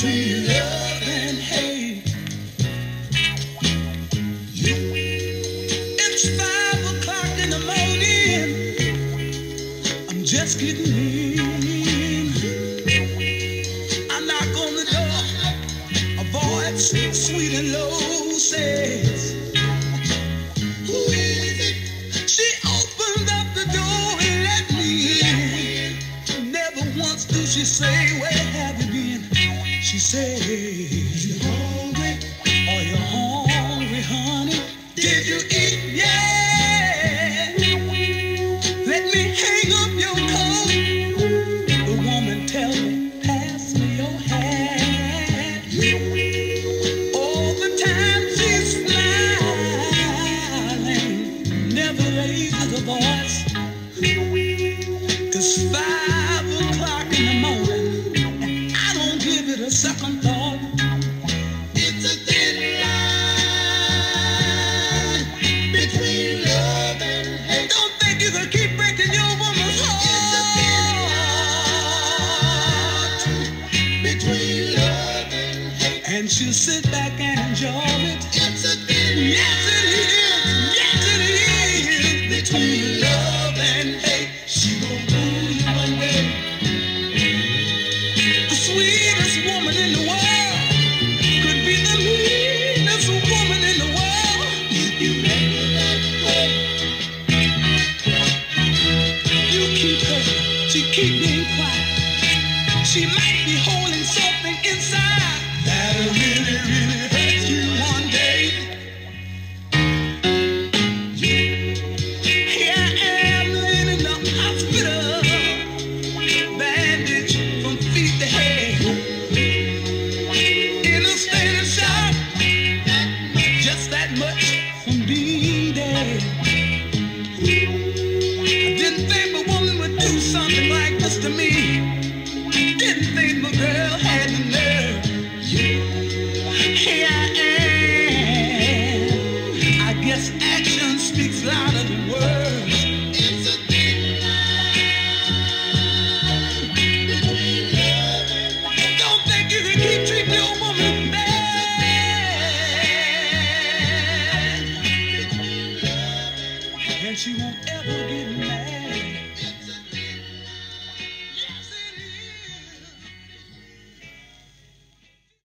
between love and hate. It's 5 o'clock in the morning. I'm just getting in. I knock on the door. A voice sweet and low says, "Who is it?" She opened up the door and let me in. Never once do she say, "Where have you been?" She said, "You hungry? Are you hungry, honey? Did you eat? Yeah. Let me hang up your coat." The woman tell me, "Pass me your hat." All the time she's smiling, never raises a voice. It's 5 o'clock in the morning, and I don't give it a second thought. It's a thin line between love and hate. Don't think you can keep breaking your woman's heart. It's a thin line between love and hate. And she'll sit back and enjoy it. It's a thin line. Yes, it is. Yes, it is. Between love and hate. She gon' fool you one day. The sweetest woman in the world could be the meanest woman in the world. If you make it that way, you keep her. She keep being quiet. She might be holding something inside that'll really, really hurt you one day. Here I am laying in the hospital, bandaged from feet to head, in a state of shock, just that much from being dead. I didn't think a woman would do something like this to me. Didn't think my girl had the nerve. Here I am. I guess action speaks louder than words. It's a thin line between love and hate. Don't think you can keep treating your woman bad, and she won't ever get mad.